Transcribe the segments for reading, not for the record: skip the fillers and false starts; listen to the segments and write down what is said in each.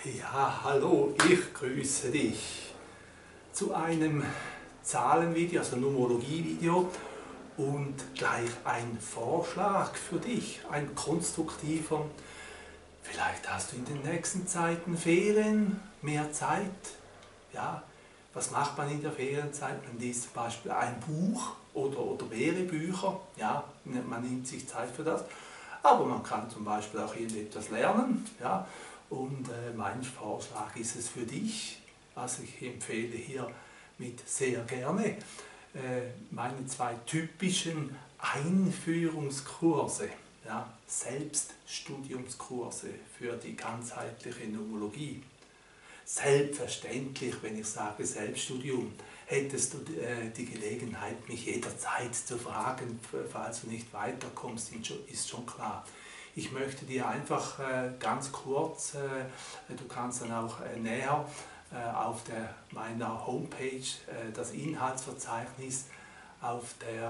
Ja, hallo, ich grüße dich zu einem Zahlenvideo, also Numerologie-Video und gleich ein Vorschlag für dich, ein konstruktiver. Vielleicht hast du in den nächsten Zeiten Ferien, mehr Zeit. Ja, was macht man in der Ferienzeit? Man liest zum Beispiel ein Buch oder mehrere Bücher. Ja, man nimmt sich Zeit für das. Aber man kann zum Beispiel auch irgendetwas lernen. Ja, und mein Vorschlag ist es für dich, was ich empfehle hier mit sehr gerne, meine zwei typischen Einführungskurse, ja, Selbststudiumskurse für die ganzheitliche Numerologie. Selbstverständlich, wenn ich sage Selbststudium, hättest du die Gelegenheit, mich jederzeit zu fragen, falls du nicht weiterkommst, ist schon klar. Ich möchte dir einfach ganz kurz, du kannst dann auch näher auf meiner Homepage das Inhaltsverzeichnis auf der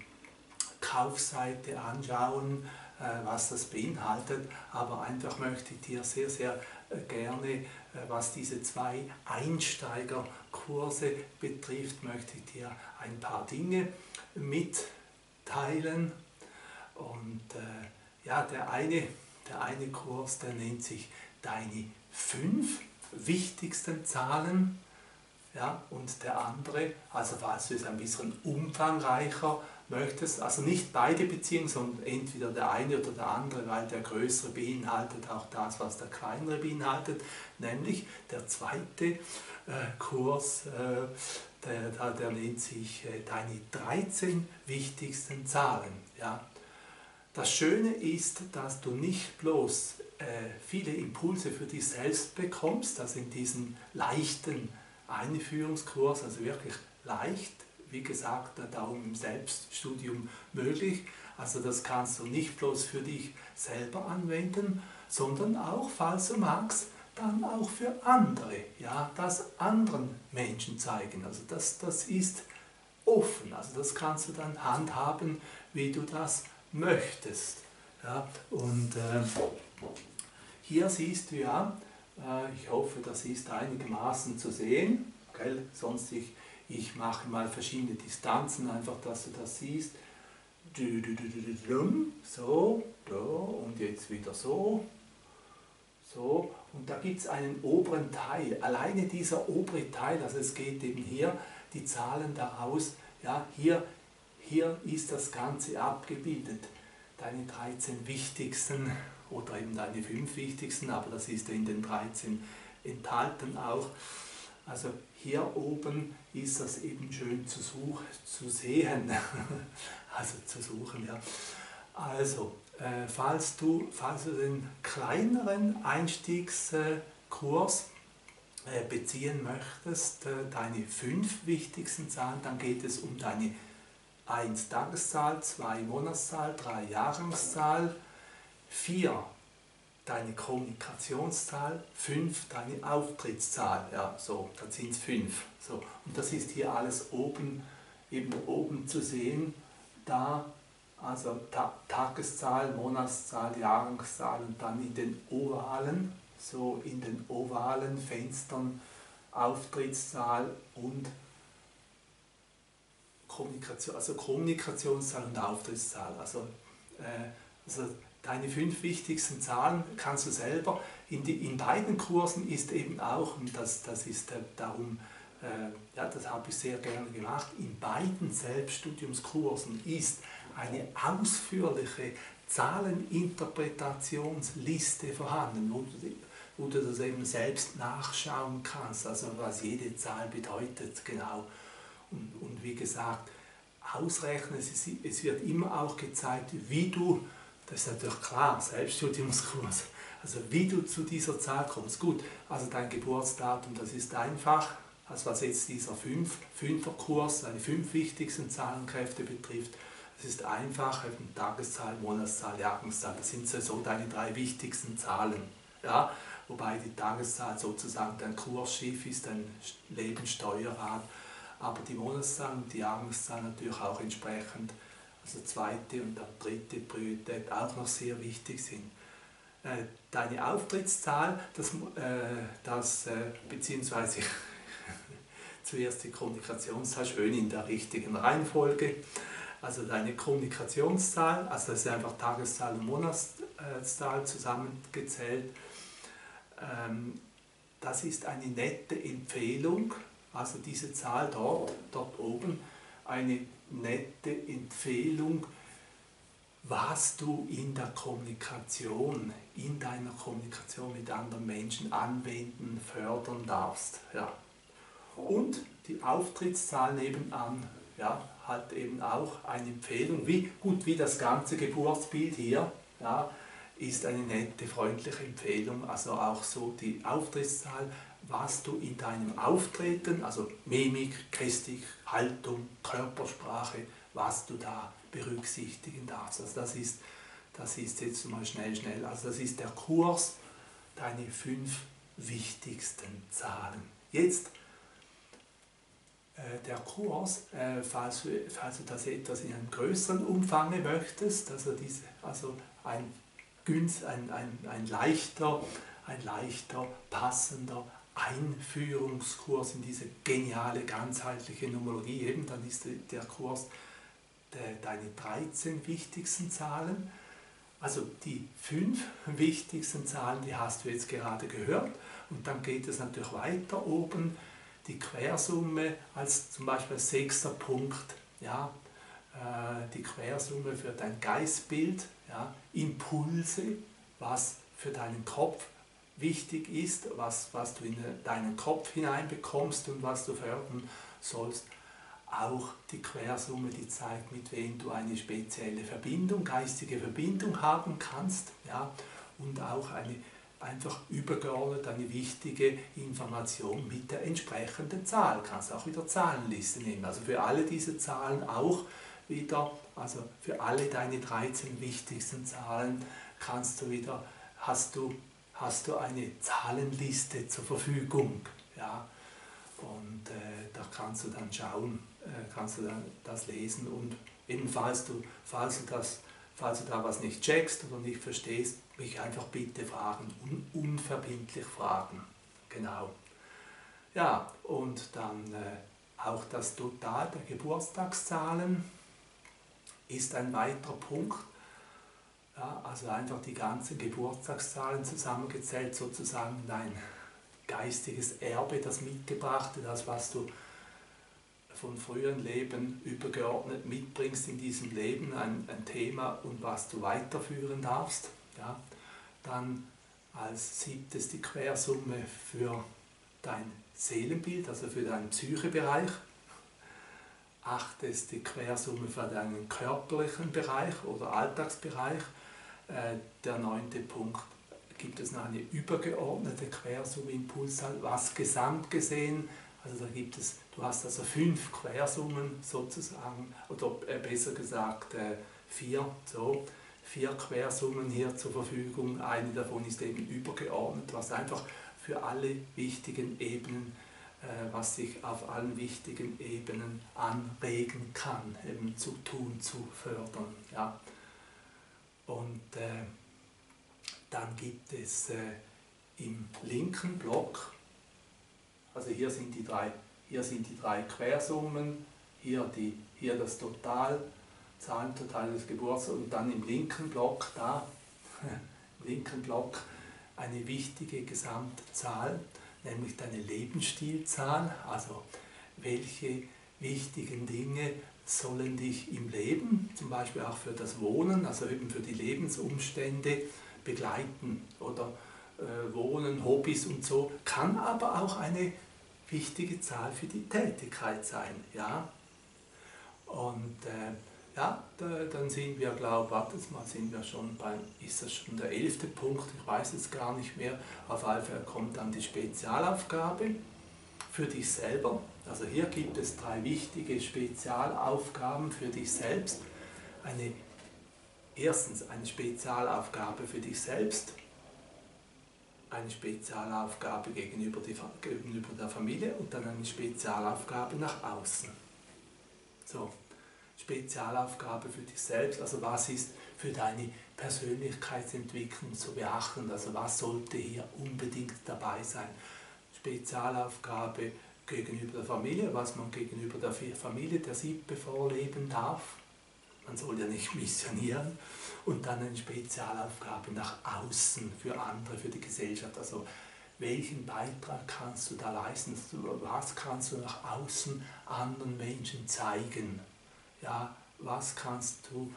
Kaufseite anschauen, was das beinhaltet, aber einfach möchte ich dir sehr, sehr gerne, was diese zwei Einsteigerkurse betrifft, möchte ich dir ein paar Dinge mitteilen. Und ja, der eine Kurs, der nennt sich Deine 5 wichtigsten Zahlen. Ja, und der andere, also falls du es ein bisschen umfangreicher möchtest, also nicht beide Beziehungen, sondern entweder der eine oder der andere, weil der größere beinhaltet auch das, was der kleinere beinhaltet, nämlich der zweite Kurs, der nennt sich Deine 13 wichtigsten Zahlen. Ja. Das Schöne ist, dass du nicht bloß viele Impulse für dich selbst bekommst, also in diesem leichten Einführungskurs, also wirklich leicht, wie gesagt, darum im Selbststudium möglich. Also das kannst du nicht bloß für dich selber anwenden, sondern auch, falls du magst, dann auch für andere, ja, das anderen Menschen zeigen. Also das ist offen, also das kannst du dann handhaben, wie du das möchtest. Ja, und hier siehst du ja, ich hoffe, das ist einigermaßen zu sehen, gell? Sonst ich mache mal verschiedene Distanzen, einfach, dass du das siehst. So, und jetzt wieder so, so, und da gibt es einen oberen Teil. Alleine dieser obere Teil, also es geht eben hier die Zahlen daraus, ja, hier ist das Ganze abgebildet. Deine 13 wichtigsten oder eben deine 5 wichtigsten, aber das ist in den 13 enthalten auch. Also hier oben ist das eben schön zu sehen, also zu suchen. Ja. Also, falls du den kleineren Einstiegskurs beziehen möchtest, deine 5 wichtigsten Zahlen, dann geht es um deine 1 Tageszahl, 2 Monatszahl, 3 Jahreszahl, 4 deine Kommunikationszahl, 5 deine Auftrittszahl. Ja, so, dann sind es 5. So, und das ist hier alles oben, eben oben zu sehen, da, also Tageszahl, Monatszahl, Jahreszahl und dann in den ovalen, so in den ovalen Fenstern Auftrittszahl und Kommunikationszahl und Auftrittszahl. Also deine 5 wichtigsten Zahlen kannst du selber. In beiden Kursen ist eben auch, und das ist darum, ja, das habe ich sehr gerne gemacht, in beiden Selbststudiumskursen ist eine ausführliche Zahleninterpretationsliste vorhanden, wo du das eben selbst nachschauen kannst, also was jede Zahl bedeutet, genau. Und wie gesagt, ausrechnen, es wird immer auch gezeigt, wie du, das ist natürlich klar, Selbststudiumskurs, also wie du zu dieser Zahl kommst. Gut, also dein Geburtsdatum, das ist einfach, also was jetzt dieser Fünferkurs, deine 5 wichtigsten Zahlenkräfte betrifft, das ist einfach, eben Tageszahl, Monatszahl, Jahreszahl, das sind so deine 3 wichtigsten Zahlen. Ja? Wobei die Tageszahl sozusagen dein Kursschiff ist, dein Lebenssteuerrad, aber die Monatszahl und die Jahreszahl natürlich auch entsprechend, also zweite und dann dritte Priorität auch noch sehr wichtig sind. deine Auftrittszahl, beziehungsweise zuerst die Kommunikationszahl, schön in der richtigen Reihenfolge. Also deine Kommunikationszahl, also das ist einfach Tageszahl und Monatszahl zusammengezählt. Das ist eine nette Empfehlung, also diese Zahl dort oben, eine nette Empfehlung, was du in deiner Kommunikation mit anderen Menschen anwenden, fördern darfst. Ja. Und die Auftrittszahl nebenan, ja, hat eben auch eine Empfehlung, wie das ganze Geburtsbild hier, ja, ist eine nette, freundliche Empfehlung, also auch so die Auftrittszahl, was du in deinem Auftreten, also Mimik, Gestik, Haltung, Körpersprache, was du da berücksichtigen darfst. Also das ist jetzt mal schnell, also das ist der Kurs, deine 5 wichtigsten Zahlen. Jetzt der Kurs, falls du das etwas in einem größeren Umfang möchtest, also ein leichter, passender Einführungskurs in diese geniale, ganzheitliche Numerologie, eben, dann ist der Kurs deine 13 wichtigsten Zahlen. Also die 5 wichtigsten Zahlen, die hast du jetzt gerade gehört. Und dann geht es natürlich weiter oben, die Quersumme als zum Beispiel 6. Punkt, ja, die Quersumme für dein Geistbild, ja, Impulse, was für deinen Kopf wichtig ist, was du in deinen Kopf hineinbekommst und was du fördern sollst. Auch die Quersumme, die zeigt, mit wem du eine spezielle Verbindung, geistige Verbindung haben kannst, ja, und auch einfach übergeordnet eine wichtige Information mit der entsprechenden Zahl. Du kannst auch wieder Zahlenliste nehmen. Also für alle diese Zahlen auch wieder, also für alle deine 13 wichtigsten Zahlen hast du eine Zahlenliste zur Verfügung. Ja? Und da kannst du dann schauen, kannst du dann das lesen und eben falls du da was nicht checkst oder nicht verstehst, mich einfach bitte fragen, unverbindlich fragen. Genau. Ja, und dann auch das Total der Geburtstagszahlen ist ein weiterer Punkt. Ja, also einfach die ganzen Geburtstagszahlen zusammengezählt, sozusagen dein geistiges Erbe, das Mitgebrachte, das, was du von früheren Leben übergeordnet mitbringst in diesem Leben, ein Thema und was du weiterführen darfst. Ja. Dann als 7. die Quersumme für dein Seelenbild, also für deinen Psychebereich. 8. die Quersumme für deinen körperlichen Bereich oder Alltagsbereich. Der 9. Punkt gibt es noch eine übergeordnete Quersumme Impulszahl, was gesamt gesehen, also da gibt es, du hast also 5 Quersummen sozusagen, oder besser gesagt 4 Quersummen hier zur Verfügung. Eine davon ist eben übergeordnet, was einfach für alle wichtigen Ebenen, was sich auf allen wichtigen Ebenen anregen kann, eben zu tun, zu fördern. Ja. Und dann gibt es im linken Block, also hier sind die drei Quersummen, hier das Total, Zahlentotal des Geburtstags und dann im linken Block eine wichtige Gesamtzahl, nämlich deine Lebensstilzahl, also welche wichtigen Dinge sollen dich im Leben, zum Beispiel auch für das Wohnen, also eben für die Lebensumstände begleiten oder Wohnen, Hobbys und so, kann aber auch eine wichtige Zahl für die Tätigkeit sein. Ja? Und dann sind wir, ist das schon der 11. Punkt, ich weiß es gar nicht mehr, auf jeden Fall kommt dann die Spezialaufgabe für dich selber. Also hier gibt es 3 wichtige Spezialaufgaben für dich selbst. Erstens eine Spezialaufgabe für dich selbst, eine Spezialaufgabe gegenüber der Familie und dann eine Spezialaufgabe nach außen. So, Spezialaufgabe für dich selbst, also was ist für deine Persönlichkeitsentwicklung zu beachten. Also was sollte hier unbedingt dabei sein? Spezialaufgabe gegenüber der Familie, was man gegenüber der Familie, der Sippe vorleben darf. Man soll ja nicht missionieren. Und dann eine Spezialaufgabe nach außen für andere, für die Gesellschaft. Also welchen Beitrag kannst du da leisten? Was kannst du nach außen anderen Menschen zeigen? Ja, was kannst du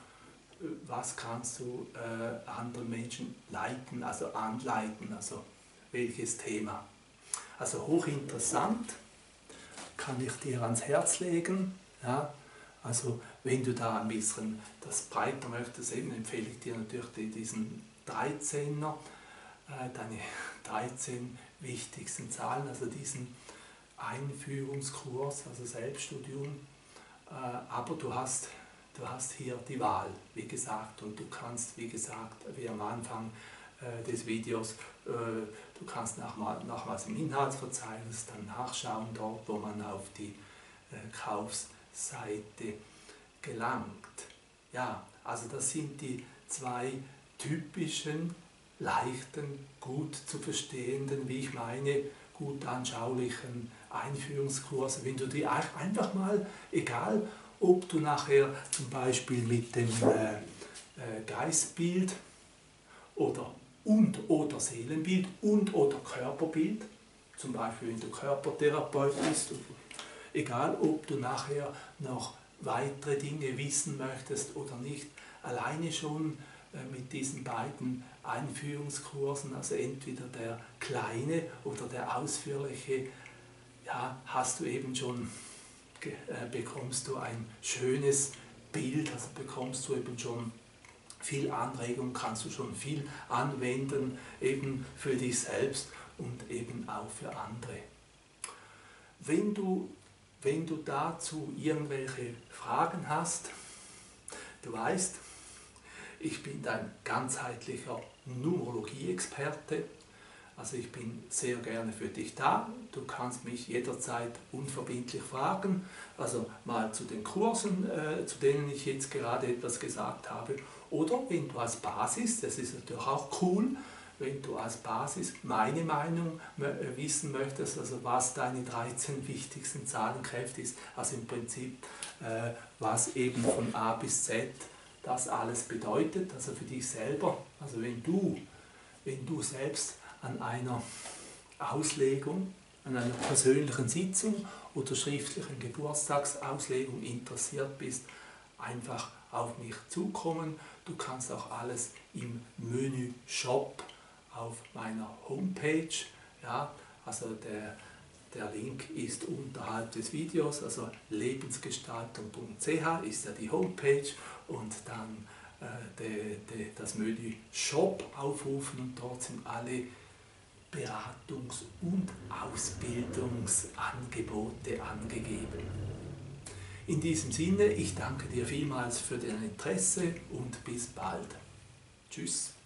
anderen Menschen leiten, also anleiten? Also welches Thema? Also hochinteressant, kann ich dir ans Herz legen. Ja, also wenn du da ein bisschen das breiter möchtest, eben empfehle ich dir natürlich diesen 13er, deine 13 wichtigsten Zahlen, also diesen Einführungskurs, also Selbststudium, aber du hast hier die Wahl, wie gesagt, und du kannst, wie gesagt, wie am Anfang des Videos, du kannst nochmals im Inhaltsverzeichnis dann nachschauen, dort wo man auf die Kaufseite gelangt. Ja, also das sind die zwei typischen, leichten, gut zu verstehenden, wie ich meine, gut anschaulichen Einführungskurse. Wenn du die einfach mal, egal ob du nachher zum Beispiel mit dem Geistbild oder Seelenbild oder Körperbild, zum Beispiel wenn du Körpertherapeut bist, egal ob du nachher noch weitere Dinge wissen möchtest oder nicht, alleine schon mit diesen beiden Einführungskursen, also entweder der kleine oder der ausführliche, ja, hast du eben schon, bekommst du ein schönes Bild, also bekommst du eben schon viel Anregung, kannst du schon viel anwenden, eben für dich selbst und eben auch für andere. Wenn du dazu irgendwelche Fragen hast, du weißt, ich bin ein ganzheitlicher Numerologie-Experte, also ich bin sehr gerne für dich da. Du kannst mich jederzeit unverbindlich fragen, also mal zu den Kursen, zu denen ich jetzt gerade etwas gesagt habe, oder wenn du als Basis, das ist natürlich auch cool, wenn du als Basis meine Meinung wissen möchtest, also was deine 13 wichtigsten Zahlenkräfte ist, also im Prinzip was eben von A bis Z das alles bedeutet, also für dich selber, also wenn du selbst an einer Auslegung, an einer persönlichen Sitzung oder schriftlichen Geburtstagsauslegung interessiert bist, einfach auf mich zukommen. Du kannst auch alles im Menü Shop auf meiner Homepage, ja, also der Link ist unterhalb des Videos, also lebensgestaltung.ch ist ja die Homepage und dann das Menü Shop aufrufen und dort sind alle Beratungs- und Ausbildungsangebote angegeben. In diesem Sinne, ich danke dir vielmals für dein Interesse und bis bald. Tschüss.